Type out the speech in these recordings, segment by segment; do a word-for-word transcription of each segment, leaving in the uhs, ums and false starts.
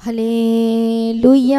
Hallelujah.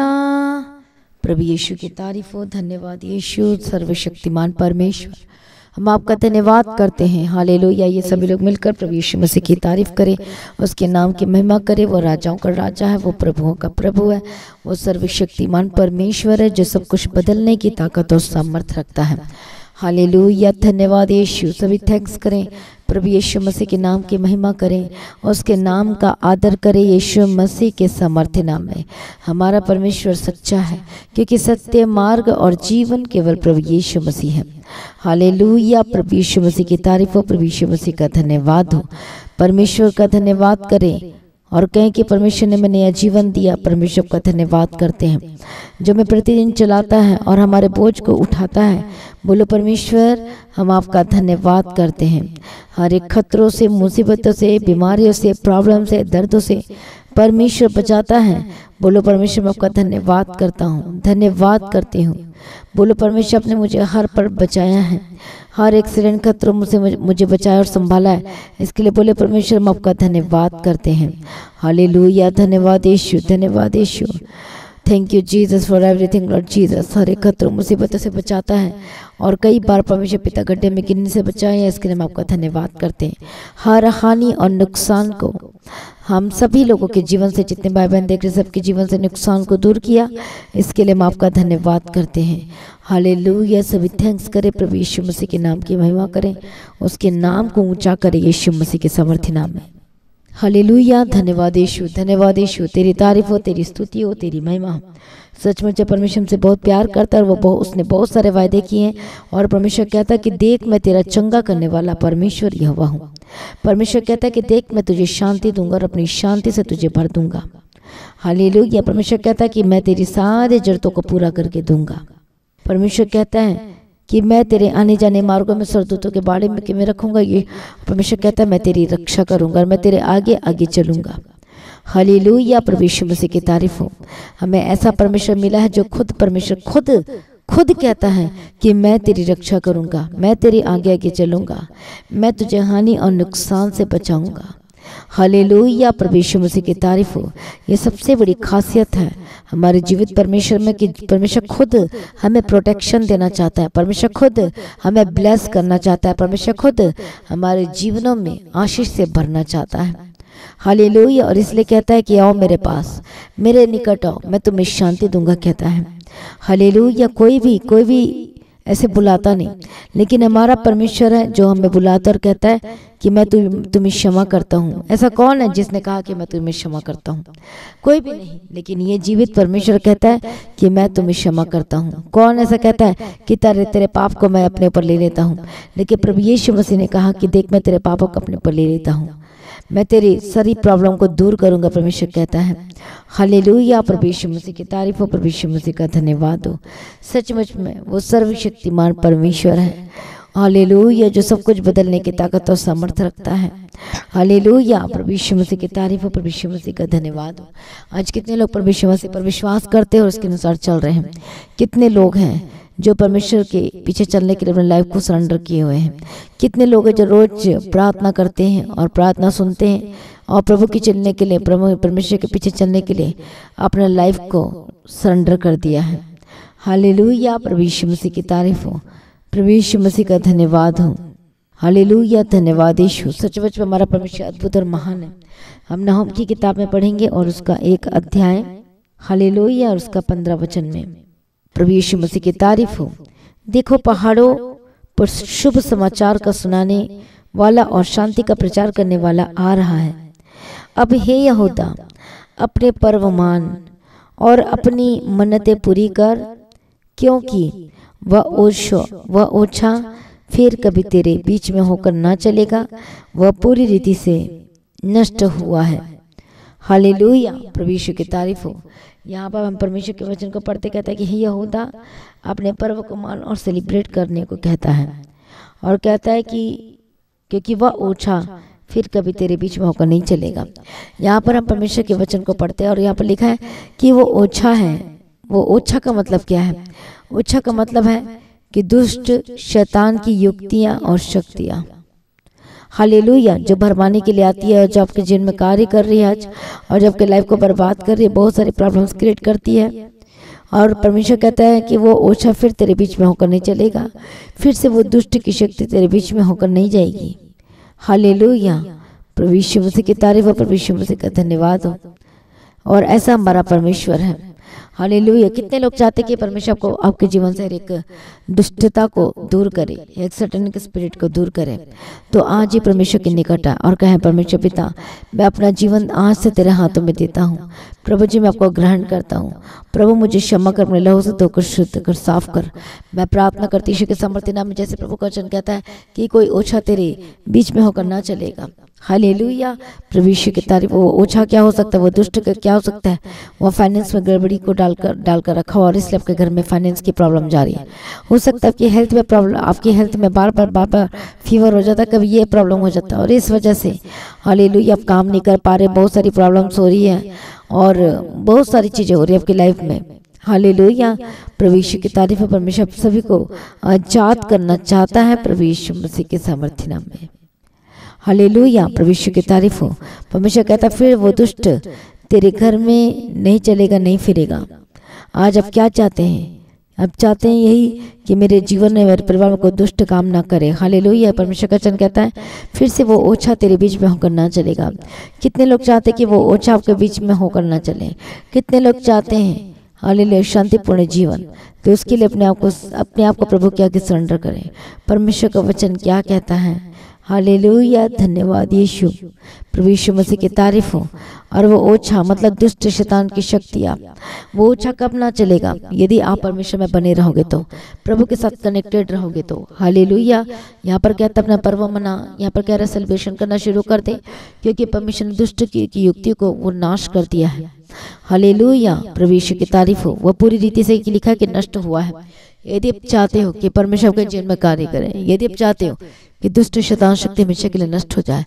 प्रभु यीशु की तारीफ हो। धन्यवाद यीशु सर्वशक्तिमान परमेश्वर, हम आपका धन्यवाद करते हैं। हालेलुया। ये सभी लोग मिलकर प्रभु यीशु मसीह की तारीफ करें, उसके नाम की महिमा करें। वो राजाओं का राजा है, वो प्रभुओं का प्रभु है, वो सर्वशक्तिमान परमेश्वर है जो सब कुछ बदलने की ताकत और सामर्थ रखता है। हालेलुया। धन्यवाद यीशु। सभी थैंक्स करें, प्रभु यीशु मसीह के नाम की महिमा करें, उसके नाम का आदर करें। यीशु मसीह के सामर्थ्य नाम में हमारा परमेश्वर सच्चा है, क्योंकि सत्य मार्ग और जीवन केवल प्रभु यीशु मसीह है। हालेलुया। प्रभु यीशु मसीह की तारीफ हो, प्रभु यीशु मसीह का धन्यवाद हो। परमेश्वर का धन्यवाद करें और कहें कि परमेश्वर ने मैंने यह जीवन दिया। परमेश्वर का धन्यवाद करते हैं जो मैं प्रतिदिन चलाता है और हमारे बोझ को उठाता है। बोलो परमेश्वर, हम आपका धन्यवाद करते हैं। हर एक खतरों से, मुसीबतों से, बीमारियों से, प्रॉब्लम से, दर्दों से परमेश्वर बचाता है। बोलो परमेश्वर, मैं आपका धन्यवाद करता हूँ, धन्यवाद करती हूँ। बोलो परमेश्वर, आपने मुझे हर पल बचाया है, हर एक्सीडेंट खतरों मुझे मुझे बचाया और संभाला है। इसके लिए बोले परमेश्वर, हम आपका धन्यवाद करते हैं। हालेलुया। धन्यवाद यीशु, धन्यवाद यीशु। Thank you Jesus for everything Lord Jesus. हर एक खतरों मुसीबतों से बचाता है और कई बार परमेश्वर पिता गड्ढे में गिरने से बचाए हैं। इसके लिए हम आपका धन्यवाद करते हैं। हर हानि और नुकसान को हम सभी लोगों के जीवन से, जितने भाई बहन देख रहे सबके जीवन से नुकसान को दूर किया, इसके लिए हम आपका धन्यवाद करते हैं। हालेलुया। सभी थैंक्स करें, प्रभु यीशु मसीह के नाम की महिमा करें, उसके नाम को ऊंचा करें यीशु मसीह के सामर्थ्य नाम में। हालेलुया। धन्यवाद यीशु, धन्यवाद यीशु। तेरी तारीफ हो, तेरी स्तुति हो, तेरी महिमा हो। सचमुच परमेश्वर हमसे बहुत प्यार करता है और वो बहुत उसने बहुत सारे वायदे किए हैं। और परमेश्वर कहता है कि देख, मैं तेरा चंगा करने वाला परमेश्वर यहोवा हूँ। परमेश्वर कहता है कि देख, मैं तुझे शांति दूंगा और अपनी शांति से तुझे भर दूंगा। हालेलुया। परमेश्वर कहता है कि मैं तेरी सारे जरूरतों को पूरा करके दूंगा। परमेश्वर कहता है कि मैं तेरे आने जाने मार्गों में सरदूतों के बाड़े में किमें रखूंगा। ये परमेश्वर कहता है मैं तेरी रक्षा करूंगा और मैं तेरे आगे आगे चलूंगा। हालेलुया। प्रभु यीशु मसीह की तारीफ हो। हमें ऐसा परमेश्वर मिला है जो खुद परमेश्वर खुद खुद कहता है कि मैं तेरी रक्षा करूंगा, मैं तेरे आगे आगे चलूंगा, मैं तुझे हानि और नुकसान से बचाऊंगा। हालेलुया। प्रभु यीशु मसीह की तारीफ हो। ये सबसे बड़ी खासियत है हमारे जीवित परमेश्वर में कि परमेश्वर खुद हमें प्रोटेक्शन देना चाहता है, परमेश्वर खुद हमें ब्लेस करना चाहता है, परमेश्वर खुद हमारे जीवनों में आशीष से भरना चाहता है। हालेलुया। और इसलिए कहता है कि आओ मेरे पास, मेरे निकट आओ, मैं तुम्हें शांति दूंगा, कहता है। हालेलुया। कोई भी कोई भी ऐसे बुलाता नहीं, लेकिन हमारा परमेश्वर है जो हमें बुलाता और कहता है कि मैं तुम तुम्हें क्षमा करता हूँ। ऐसा कौन है जिसने कहा कि मैं तुम्हें क्षमा करता हूँ? कोई भी नहीं, लेकिन ये जीवित परमेश्वर कहता है कि मैं तुम्हें क्षमा करता हूँ। कौन ऐसा कहता है कि तेरे तेरे पाप को मैं अपने ऊपर ले लेता हूँ? लेकिन प्रभु यीशु मसीह ने कहा कि देख, मैं तेरे पापों को अपने ऊपर ले लेता हूँ, मैं तेरी सारी प्रॉब्लम को दूर करूंगा। परमेश्वर कहता है। हालेलुया। प्रभु यीशु मसीह की तारीफ हो, प्रभु यीशु मसीह का धन्यवाद हो। सचमुच में वो सर्वशक्तिमान परमेश्वर है। हालेलुया। जो सब कुछ बदलने की ताकत और सामर्थ्य रखता है। हालेलुया। प्रभु यीशु मसीह की तारीफ हो, प्रभु यीशु मसीह का धन्यवाद हो। आज कितने लोग प्रभु यीशु मसीह पर विश्वास करते हैं और उसके अनुसार चल रहे हैं? कितने लोग हैं जो परमेश्वर के पीछे चलने के लिए अपने लाइफ को सरेंडर किए हुए हैं? कितने लोग हैं जो रोज प्रार्थना करते हैं और प्रार्थना सुनते हैं और प्रभु की चलने के लिए, प्रभु परमेश्वर के पीछे चलने के लिए अपने लाइफ को सरेंडर कर दिया है? हालेलुया। प्रभु यीशु मसीह की तारीफ हो, प्रभु यीशु मसीह का धन्यवाद हो। हालेलुया। धन्यवाद यीशु। सचमुच में हमारा परमेश्वर अद्भुत और महान है। हम नहूम की किताब में पढ़ेंगे और उसका एक अध्याय, हालेलुया, और उसका पंद्रह वचन में प्रभु यीशु मसीह की तारीफ हो। देखो, पहाड़ों पर शुभ समाचार का सुनाने वाला और शांति का प्रचार करने वाला आ रहा है। अब हे यहूदा, अपने पर्व मान और अपनी मन्नतें पूरी कर, क्योंकि वह ओछा वह ओछा फिर कभी तेरे बीच में होकर ना चलेगा, वह पूरी रीति से नष्ट हुआ है। हालेलुया। प्रभु यीशु की तारीफ हो। यहाँ पर हम परमेश्वर के वचन को पढ़ते कहता है कि हे यहूदा, अपने पर्व को मान और सेलिब्रेट करने को कहता है। और कहता है कि क्योंकि वह ओछा फिर कभी तेरे बीच में होकर नहीं चलेगा। यहाँ पर हम परमेश्वर के वचन को पढ़ते हैं और यहाँ पर लिखा है कि वो ओछा है। वो ओछा का मतलब क्या है? ओछा का मतलब है कि दुष्ट शैतान की युक्तियाँ और शक्तियाँ। हालेलुया, जो भरमाने के लिए आती है और जो आपके जीवन में कार्य कर रही है आज, और जो आपके लाइफ को बर्बाद कर रही है, बहुत सारी प्रॉब्लम्स क्रिएट करती है। और परमेश्वर कहता है कि वो ओछा फिर तेरे बीच में होकर नहीं चलेगा, फिर से वो दुष्ट की शक्ति तेरे बीच में होकर नहीं जाएगी। हालेलुया, प्रभु यीशु मसीह की तारीफ हो, प्रभु यीशु मसीह का धन्यवाद हो। और ऐसा हमारा परमेश्वर है। हालेलुया। कितने लोग चाहते कि परमेश्वर आपको आपके जीवन से एक दुष्टता को दूर करे, एक सैतानिक स्पिरिट को दूर करे, तो आज ही परमेश्वर के निकट आए और कहें, परमेश्वर पिता, मैं अपना जीवन आज से तेरे हाथों में देता हूँ। प्रभु जी, मैं आपको ग्रहण करता हूँ। प्रभु मुझे क्षमा कर, अपने लहू से धोकर शुद्ध कर, साफ कर। मैं प्रार्थना करती यीशु के समर्थी नाम में, जैसे प्रभु का वचन कहता है कि कोई ओछा तेरे बीच में होकर ना चलेगा। हालेलुया, प्रभु यीशु की तारीफ। वो ओछा क्या हो सकता है, वो दुष्ट का क्या हो सकता है, वो फाइनेंस में गड़बड़ी को डालकर डालकर रखा हुआ और इसलिए आपके घर में फाइनेंस की प्रॉब्लम जा रही है। हो सकता है आपकी हेल्थ में प्रॉब्लम, आपकी हेल्थ में बार बार बार बार फीवर हो जाता है, कभी ये प्रॉब्लम हो जाता है और इस वजह से हालेलुया आप काम नहीं कर पा रहे, बहुत सारी प्रॉब्लम्स हो रही है और बहुत सारी चीज़ें हो रही है आपकी लाइफ में। हालेलुया, प्रभु यीशु की तारीफ है। परमेश्वर सभी को आजाद करना चाहता है प्रभु यीशु मसीह के सामर्थ्य नाम में। हालेलुया, प्रभु यीशु की तारीफ हो। परमेश्वर कहता फिर वो दुष्ट तेरे घर में नहीं चलेगा, नहीं फिरेगा। आज आप क्या चाहते हैं? आप चाहते हैं यही कि मेरे जीवन में, मेरे परिवार में कोई दुष्ट काम ना करे। हालेलुया, परमेश्वर का वचन कहता है फिर से वो ओछा तेरे बीच में होकर ना चलेगा। कितने लोग चाहते हैं कि वो ओछा आपके बीच में होकर ना चले? कितने लोग चाहते हैं हालेलुया शांतिपूर्ण जीवन? तो उसके लिए अपने आप को अपने आप को प्रभु के आगे सरेंडर करें। परमेश्वर का वचन क्या कहता है? हालेलुया, धन्यवाद यीशु, प्रभु यीशु मसीह की तारीफ हो। और वो ओछा मतलब दुष्ट शैतान की शक्तियाँ, वो ओछा कब ना चलेगा? यदि आप परमेश्वर में बने रहोगे तो, प्रभु के साथ कनेक्टेड रहोगे तो। हालेलुया, यहाँ पर कहता अपना पर्व मना, यहाँ पर कह रहा सेलिब्रेशन करना शुरू कर दे, क्योंकि परमेश्वर ने दुष्ट की, की युक्ति को वो नाश कर दिया है। हालेलुया, प्रभु यीशु की तारीफ हो। वो पूरी रीति से लिखा है कि नष्ट हुआ है। यदि आप चाहते हो कि परमेश्वर के जीवन में कार्य करें, यदि आप चाहते हो कि दुष्ट शैतान शक्ति हमेशा के लिए नष्ट हो जाए,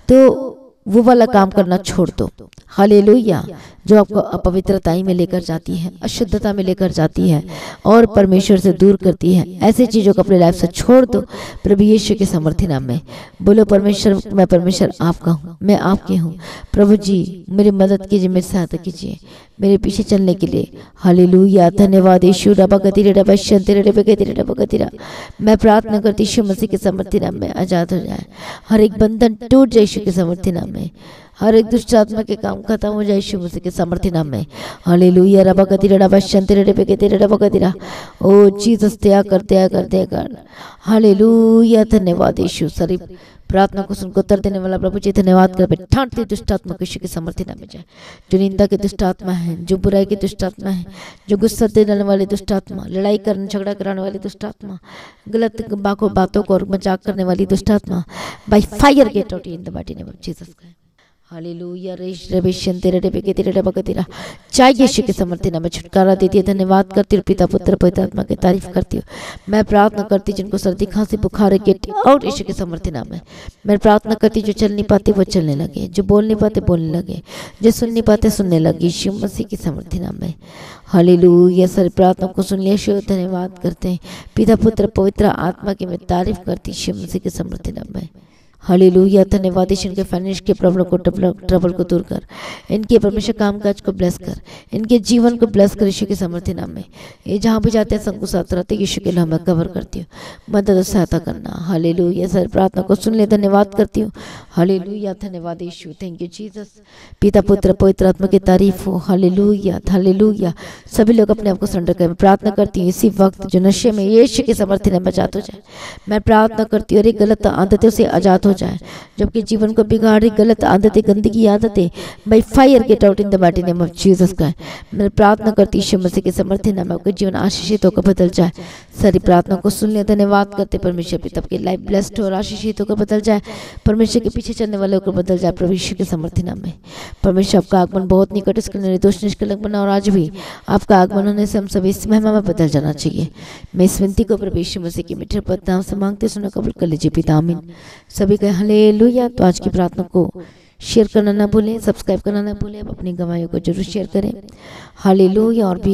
तो वो वाला काम करना छोड़ दो। हालेलुया, जो आपको अपवित्रताई में लेकर जाती है, अशुद्धता में लेकर जाती है और परमेश्वर से दूर करती है, ऐसी चीज़ों को अपने लाइफ से छोड़ दो प्रभु यीशु के सामर्थ्य नाम में। बोलो, परमेश्वर, मैं परमेश्वर आपका हूँ, मैं आपकी हूँ। प्रभु जी मेरी मदद कीजिए, मेरी सहायता कीजिए मेरे पीछे चलने के लिए। हालेलुया, धन्यवाद यीशु। रबा गतिरा रबा शंतिरा रबा गतिरा रबा गतिरा। मैं प्रार्थना करती यीशु मसीह के सामर्थ्य नाम में आजाद हो जाए, हर एक बंधन टूट जाए यीशु के सामर्थ्य नाम में, हर एक दुष्ट आत्मा के काम खत्म हो जाए यीशु मसीह के सामर्थ्य नाम में। हालेलुया, रबा गतिरा रबा शंतिरा रबा गतिरा रबा गतिरा। ओ जीसस, दया कर, दया कर, दया कर। हालेलुया, धन्यवाद यीशु। सारी प्रार्थना को सुनकर उत्तर देने वाला प्रभु जी धन्यवाद कर। ठांटती दुष्ट आत्मा यीशु के सामर्थ्य नाम में जाए। जो निंदा के दुष्ट आत्मा है, जो बुराई की दुष्ट आत्मा है, जो गुस्सा देने वाली दुष्ट आत्मा, लड़ाई करने झगड़ा कराने वाली दुष्ट आत्मा, गलत बातों बातों को और मजाक करने वाली दुष्ट आत्मा, by fire get out in the mighty name of Jesus. Hallelujah, रेश रविशन तेरे रे बेके तेरे रे बकतिरा। चाहे यीशु के सामर्थ्य नाम में छुटकारा देती है। धन्यवाद करती हूँ पिता, पुत्र, पवित्र आत्मा की तारीफ करती हूँ। मैं प्रार्थना करती जिनको सर्दी खांसी बुखार गेट आउट यीशु के सामर्थ्य नाम में। मैं प्रार्थना करती जो चल नहीं पाते वो चलने लगे, जो बोल नहीं पाते बोलने लगे, जो सुन नहीं पाते सुनने लगे यीशु मसीह के सामर्थ्य नाम में। हालेलुया, सारी प्रार्थना को सुन लिया यीशु, धन्यवाद करते हैं पिता, पुत्र, पवित्र आत्मा की मैं तारीफ करती यीशु मसीह के सामर्थ्य नाम में। हालेलुया, धन्यवाद यीशु। इनके फाइनेंस के प्रॉब्लम को ट्रबल को दूर कर, इनके परमेश्वर काम काज को ब्लेस कर, इनके जीवन को ब्लेस कर यीशु के सामर्थ्य नाम में। ये जहाँ भी जाते हैं संग साथ रहते यीशु के लिए मैं कवर करती हूँ, मदद और सहायता करना। हालेलुया, सर प्रार्थना को सुन ले, धन्यवाद करती हूँ। हालेलुया, धन्यवाद यीशु, थैंक यू जीसस। पिता, पुत्र, पवित्र आत्मा की तारीफ हो। Hallelujah, hallelujah. सभी लोग अपने आप को सरेंडर करें। प्रार्थना करती हूँ इसी वक्त जो नशे में यीशु के सामर्थ्य नाम में आजाद हो जाए। मैं प्रार्थना करती हूँ और गलत आदतों से आजाद जाए, जबकि जीवन को बिगाड़ी गलत आदतें, गंदगी आदतें by fire get out in the mighty name of Jesus का। मैं प्रार्थना करती यीशु मसीह के सामर्थ्य नाम में आपका जीवन आशीषित होकर बदल जाए। सारी प्रार्थना को सुन ले, धन्यवाद करते परमेश्वर पिता की लाइफ ब्लेस्ड और आशीषित होकर बदल जाए। परमेश्वर के पीछे चलने वाले होकर बदल जाए प्रभु यीशु के सामर्थ्य नाम में। परमेश्वर आपका आगमन बहुत निकट, इसके निर्दोष निष्कलंक बना और आज भी आपका आगमन होने से हम सभी इस महिमा में बदल जाना चाहिए। मैं इस विनती को प्रभु यीशु मसीह की मीठे पद नाम से मांगते सुनो, कबूल कर लीजिए पिता, आमीन। सभी का हालेलुया। तो आज की प्रार्थना को शेयर करना ना भूलें, सब्सक्राइब करना ना भूलें, अब अपनी गवाहियों को जरूर शेयर करें। हालेलुया। और भी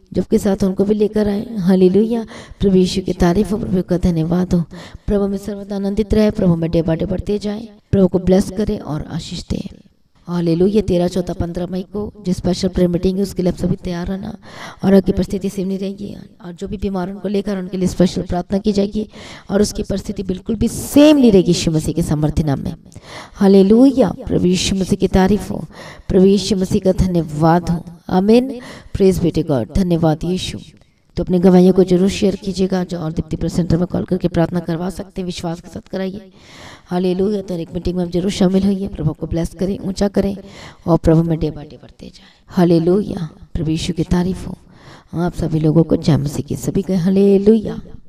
जब के साथ उनको भी लेकर आए। हालेलुया, प्रभु यीशु की तारीफ हो, प्रभु का धन्यवाद हो। प्रभु में सर्वदा आनंदित रहे, प्रभु में डे बाय डे बढ़ते जाए, प्रभु को ब्लेस करे और आशीष दे। हालेलुया, तेरह चौदह पंद्रह मई को जो स्पेशल प्रेयर मीटिंग है उसके लिए आप सभी तैयार रहना और आपकी परिस्थिति सेम नहीं रहेगी और जो भी बीमार उनको लेकर उनके लिए स्पेशल प्रार्थना की जाएगी और उसकी परिस्थिति बिल्कुल भी सेम नहीं रहेगी यीशु मसीह के सामर्थ्य नाम में। हालेलुया, प्रभु यीशु मसीह की तारीफ हो, प्रभु यीशु मसीह का धन्यवाद हो। आमीन, प्रेज बी टू गॉड। धन्यवाद यीशु। तो अपने गवाहियों को जरूर शेयर कीजिएगा, जो और दीप्ति प्रेस सेंटर में कॉल करके प्रार्थना करवा सकते हैं, विश्वास के साथ कराइए। हालेलुया, तो एक मीटिंग में आप जरूर शामिल होइए। प्रभु को ब्लेस करें, ऊंचा करें और प्रभु में डे बाय डे बढ़ते जाए। हालेलुया, प्रभु यीशु की तारीफ हो। आप सभी लोगों को जय मसीह की सभी कहें हालेलुया।